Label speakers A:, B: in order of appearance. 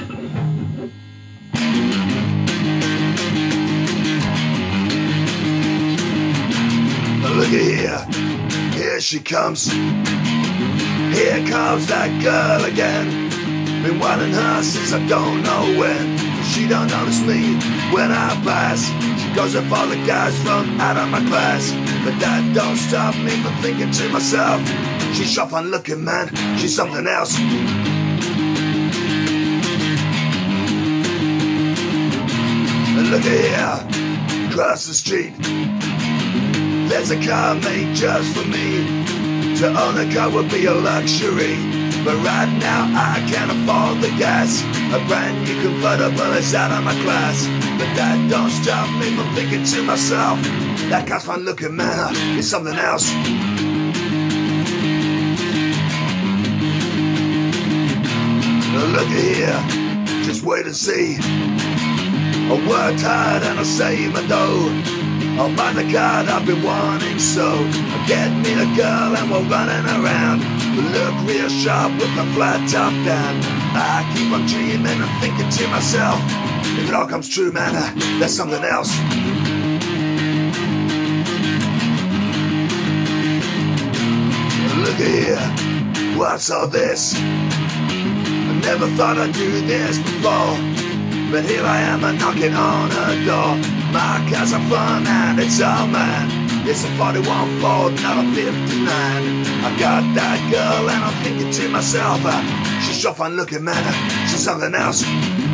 A: Look at here she comes. Here comes that girl again. Been wanting her since I don't know when. She don't notice me when I pass. She goes and follow the guys from out of my class. But that don't stop me from thinking to myself, she's sharp on looking, man, she's something else. And look at here, across the street, there's a car made just for me. To own a car would be a luxury, but right now I can't afford the gas. A brand new convertible is out of my class. But that don't stop me from thinking to myself, that car's fine looking, man, it's something else. Look at here, just wait and see. I worked hard and I saved my dough. I'll buy the car I've been wanting, so I'll get me a girl and we're running around. We look real sharp with the flat top down. I keep on dreaming and thinking to myself, if it all comes true, man, that's something else. Look at here, what's all this? I never thought I'd do this before, but here I am knocking on her door. My car's a fun and it's all mine. It's a 41 Ford, not a 59. I got that girl and I'm thinking to myself, she's so fine looking, man, she's something else.